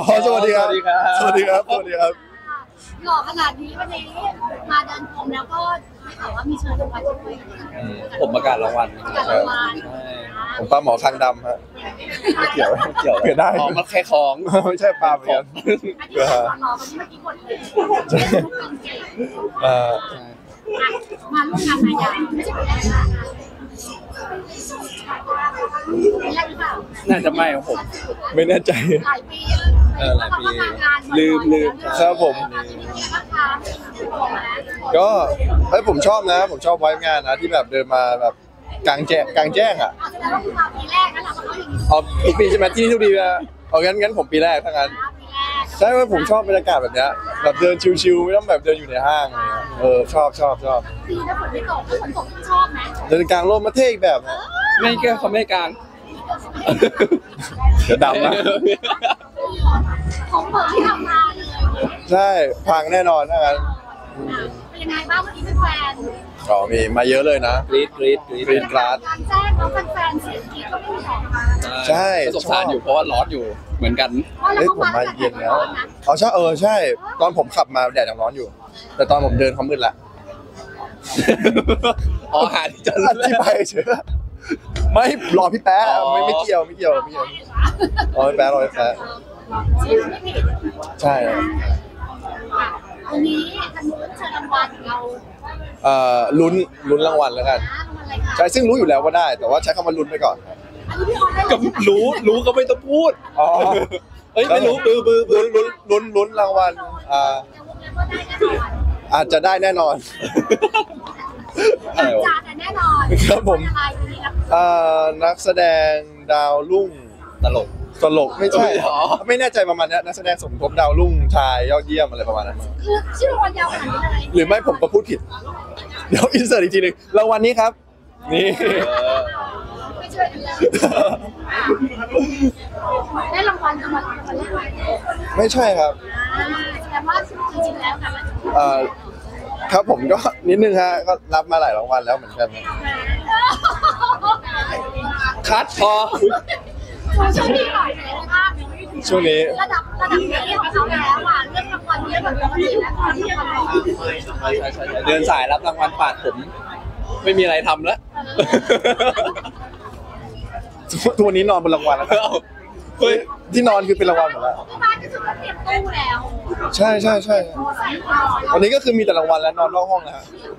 สวัสดีครับสวัสดีครับสวัสดีครับหล่อขนาดนี้วันนี้มาเดินพรมแล้วก็ไม่ข่าวว่ามีเชิญรางวัลด้วยผมประกาศรางวัลผมปลาหมอคางดำฮะไม่เกี่ยวเกิดได้อ๋อมันแค่ของไม่ใช่ปลาเหมือนกันอันนี้หล่อวันนี้เมื่อกี้คนเลยมาร่วมงานมายาไม่ใช่เป็นแรกแรกหรือเปล่าน่าจะไม่ของผมไม่แน่ใจหลายปีหลายปีลืมครับผมก็ผมชอบนะผมชอบไว้งานนะที่แบบเดินมาแบบกลางแจ้งอ่ะปีแรกนั่นแหละอ๋อทุกปีใช่ไหมที่นี่ทุกปีนะเอางั้นผมปีแรกทั้งนั้นใช่ไหมผมชอบบรรยากาศแบบเนี้ยแบบเดินชิวๆไม่ต้องแบบเดินอยู่ในห้างชอบปีถ้าฝนไม่ตกฝนตกชอบไหมเดินกลางร่มมาเท่อีกแบบนะไม่แก้เขาไม่กลางเดี๋ยวดำนะของเปิดที่ทำมาเลยใช่พังแน่นอนทั้งนั้นเป็นยังไงบ้างเมื่อกี้เป็นแฟนก็มีมาเยอะเลยนะกรี๊ดกราดแจ้งน้องแฟนเสียงกรี๊ดก็ไม่ออกมาใช่สงสารอยู่เพราะว่าร้อนอยู่เหมือนกันผมมาเย็นแล้วอ๋อใช่ตอนผมขับมาแดดยังร้อนอยู่แต่ตอนผมเดินเขามืดละอ๋อหาที่จอดรถที่ไปเฉยไม่รอพี่แป๊ะไม่เกี่ยวรอพี่แป๊ะใช่วันนี้ทางนู้นเชิญรางวัลเราลุ้นรางวัลแล้วกันใช่ซึ่งรู้อยู่แล้วว่าได้แต่ว่าใช้คำว่าลุ้นไปก่อนก็รู้ก็ไม่ต้องพูดอ๋อไม่รู้ลุ้นรางวัลอาจจะได้แน่นอนอาจจะแน่นอนครับผมนักแสดงดาวรุ่งตลกไม่ใช่ไม่แน่ใจประมาณนี้นักแสดงสมทบดาวรุ่งชายยอดเยี่ยมอะไรประมาณนั้นคือชื่อรางวัลยาวขนาดนี้เลยหรือไม่ผมก็พูดผิดเดี๋ยวอินเสิร์ตอีกทีนึงรางวัลนี้ครับนี่ไม่ช่วยกันเลยได้รางวัลแรกไหมไม่ใช่ครับแสดงว่าจริงๆแล้วครับผมก็นิดนึงฮะก็รับมาหลายรางวัลแล้วเหมือนกันคัดพอช่วงนี้หน่อยช่วงนี้ระดับนี้ของเขาแล้วอ่ะเรื่องรางวัลเยอะแบบปกติแล้วตอนที่เขาใช่เดินสายรับรางวัลปาดผมไม่มีอะไรทำแล้วทุกวันนี้นอนบนรางวัลแล้วที่นอนคือเป็นรางวัลหมดแล้วที่บ้านก็คือเตรียมตู้แล้วใช่วันนี้ก็คือมีแต่รางวัลแล้วนอนนอกห้องแล้ว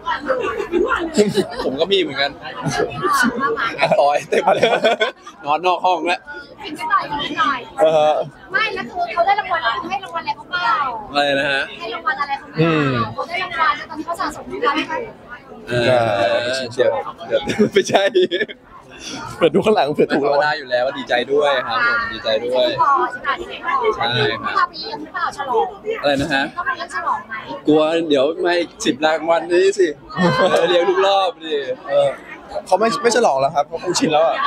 ผมก็มีเหมือนกันปล่อยเต็มเลยนอนนอกห้องแล้วกินกันหน่อยไม่แล้วคือเขาได้รางวัลให้รางวัลอะไรเขาเปล่าอะไรนะฮะให้รางวัลอะไรเขาเปล่าเขาได้รางวัลแล้วตอนนี้เขาสะสมกันเดี๋ยวไม่ใช่เปิดดูข้างหลังเผื่อถูกได้อยู่แล้วดีใจด้วยครับผมดีใจด้วยใช่ครับพาไปเลี้ยงหรือเปล่าฉลองอะไรนะฮะก็ไปเลี้ยงฉลองไหมกลัวเดี๋ยวไม่10 รางวัลนี่สิเลี้ยงทุกรอบดิเขาไม่ฉลองแล้วครับเขาชินแล้วอ่ะ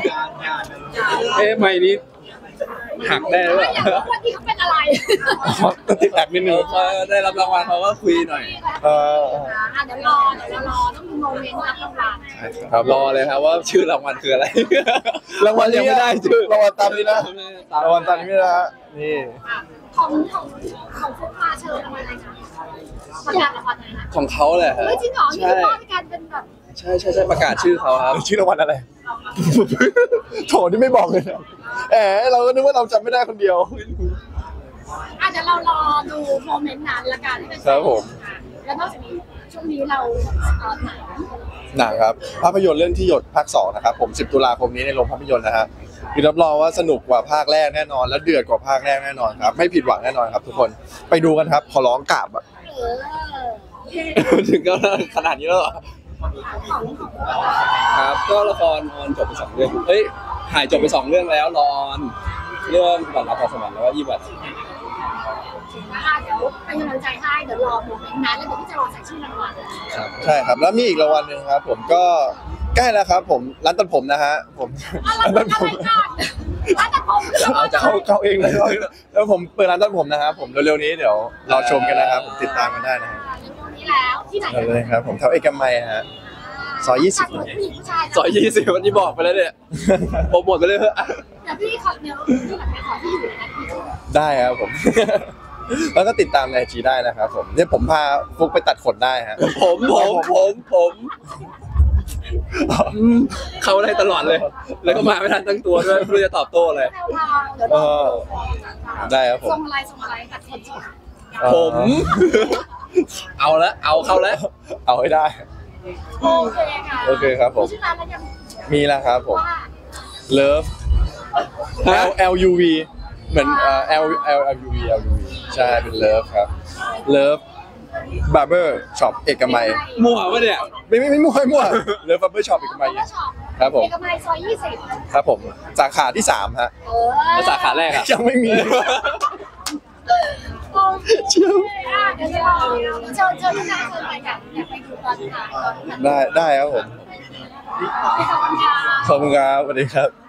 ไม่นี้หักได้หรือเปล่าวันที่เขาเป็นอะไรติดแอบนิดนึงได้รับรางวัลเขาก็คุยหน่อยเดี๋ยวรอต้องมีโมเมนต์รับรางวัลครับรอเลยครับว่าชื่อรางวัลคืออะไรรางวัลยังไม่ได้ชื่อรางวัลตามนี้นะรางวัลตามนี้นะนี่ของฟุกมาเชิญรางวัลอะไรคะประกาศรางวัลอะไรนะของเขาแหละจริงเหรอนี่คือในการเป็นแบบใช่ประกาศชื่อเขาครับชื่อรางวัลอะไรโถนี่ไม่บอกเลยนะเราก็นึกว่าเราจำไม่ได้คนเดียวเดี๋ยวเรารอดูโมเมนต์นั้นละกันครับผมแล้วนอกจากนี้ช่วงนี้เราหนังครับภาพยนตร์เรื่องที่หยดภาค 2นะครับผม10 ตุลาคมนี้ในโรงภาพยนตร์นะฮะคือรับรองว่าสนุกกว่าภาคแรกแน่นอนและเดือดกว่าภาคแรกแน่นอนครับไม่ผิดหวังแน่นอนครับทุกคนไปดูกันครับขอร้องกราบถึงก็ขนาดนี้แล้วเหรอครับก็ละครออนจบไป2 เรื่องถ่ายจบไป2 เรื่องแล้วรอออนเรื่องบัตรรับพรสวรรค์แล้วก็20 บัตรเดี๋ยวเป็นกำลังใจให้เดี๋ยวรอโมเมนต์นั้นแล้วเดี๋ยวพี่จะรอใส่ชื่อรางวัลครับใช่ครับแล้วมีอีกรางวัลนึงครับผมก็ใกล้แล้วครับผมร้านตัดผมนะฮะผมร้านตัดผมเขาเองเลยแล้วผมเปิดร้านตัดผมนะครับผมเร็วๆนี้เดี๋ยวรอชมกันนะครับผมติดตามกันได้นะฮะนี้แล้วที่ไหนเลยครับผมแถวเอกมัยฮะซอย 20วันนี้บอกไปแล้วเนี่ยโปรโมทไปเลยเถอะเดี๋ยวพี่ขอที่อยู่นะได้ครับผม แล้วก็ติดตามในไอจีได้นะครับผมเนี่ยผมพาฟุกไปตัดขนได้ฮะผมเข้าได้ตลอดเลย แล้วก็มาไม่ทันตั้งตัวด้วยไม่รู้จะตอบโต้อะไรเดี๋ยวเอรออได้ครับผมส่งอะไรตัดคนส่งผม เอาละเอาเข้าแล้วเอาให้ได้โอเคค่ะโอเคครับผมชื่อร้านแล้วยังมีแล้วครับผมว่า Love ฮะ L U V เหมือนL U V ใช่เป็น Love ครับ Love Barber Shop เอกมัยมั่วปะเนี่ยไม่มั่วLove Barber Shop เอกมัยแล้วช็อปครับผมเอกมัยซอย20 ครับผมสาขาที่ 3 ฮะแล้วสาขาแรกอะยังไม่มีโอเคเดี๋ยวรอเชิญที่ร้านเชิญไปอยากไปดูตอนถ่ายตอนได้ครับผมขอบคุณค่ะขอบคุณครับสวัสดีครับ